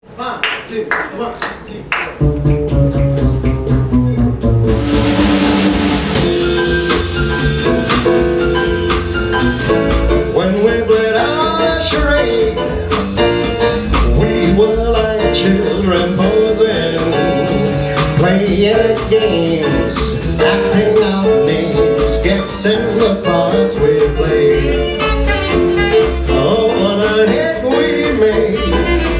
1, 2, 1, 2, 3. When we played our charade, we were like children posing, playing games, acting out names, guessing the parts we played. Oh, what a hit we made.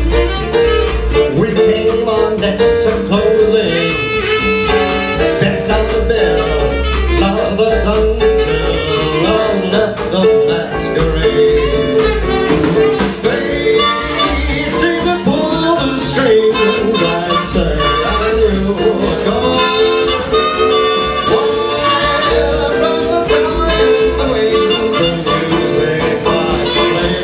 We came on next to closing, best of the bill, lovers until all left the masquerade. Fate seemed to pull the strings, I'd say I knew were gone. While from the dark waves the music box played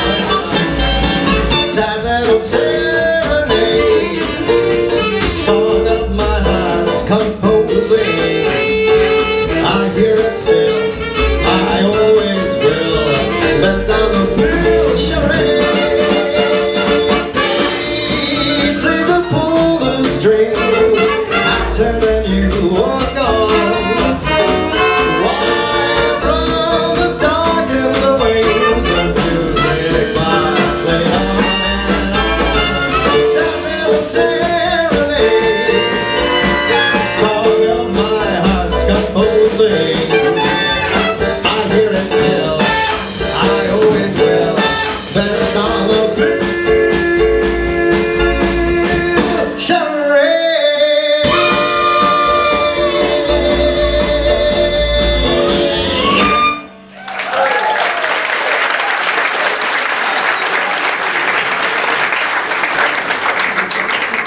on. Sad little serenade, song of my heart's composing. I hear it still, I always will. Best of the bill, charade. Fate seemed to pull the strings, I turned and you were gone. While from the dark and the waves the music box played on and on. Sad little